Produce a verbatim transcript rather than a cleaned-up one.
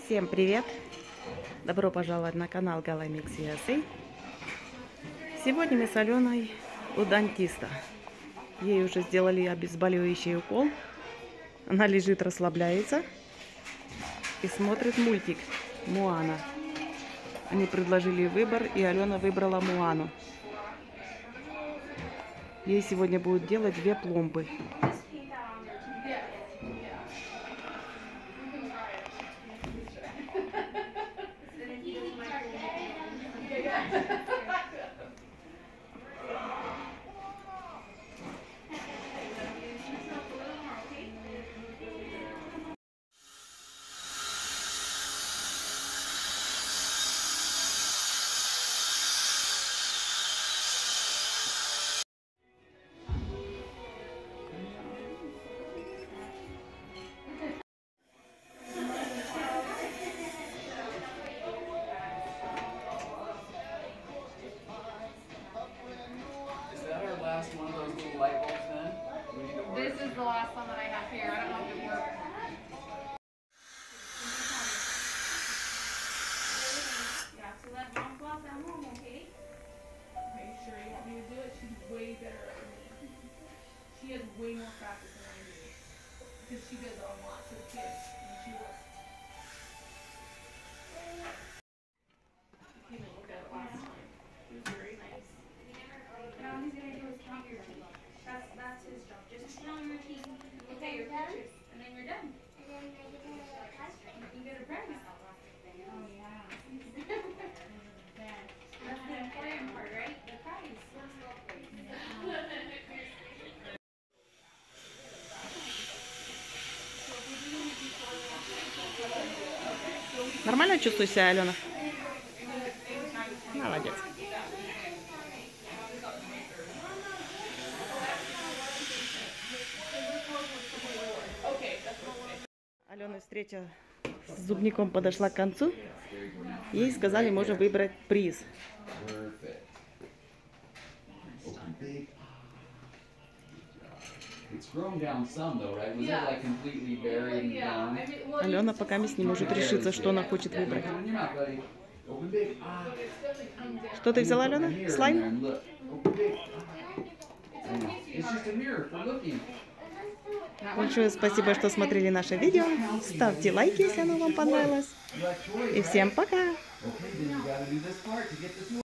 Всем привет! Добро пожаловать на канал Галамикс ю эс эй. Сегодня мы с Аленой у дантиста. Ей уже сделали обезболивающий укол. Она лежит, расслабляется и смотрит мультик Моана. Они предложили выбор, и Алена выбрала Моану. Ей сегодня будут делать две пломбы. Last one of those little light bulbs then? We need to work. This is the last one that I have here. I don't know if it works. Yeah, so that mom gloves at home, okay? Make sure you want me to do it. She's way better at me. She has way more practice than I do. Because she does it on lots of kids when she works. You came and looked at it last time. It was very nice. All he's gonna do is count your teeth. That's that's his job. Just count your teeth. Look at your pictures, and then you're done. And then I get a prize. You can get a prize. Oh yeah. That's the important part, right? The prize. Нормально чувствуешь себя, Алена? Молодец. Алены встреча с зубником подошла к концу. Ей сказали, можно выбрать приз. Алена пока не может решиться, что она хочет выбрать. Что ты взяла, Алена? Слайм? Большое спасибо, что смотрели наше видео. Ставьте лайки, если оно вам понравилось. И всем пока!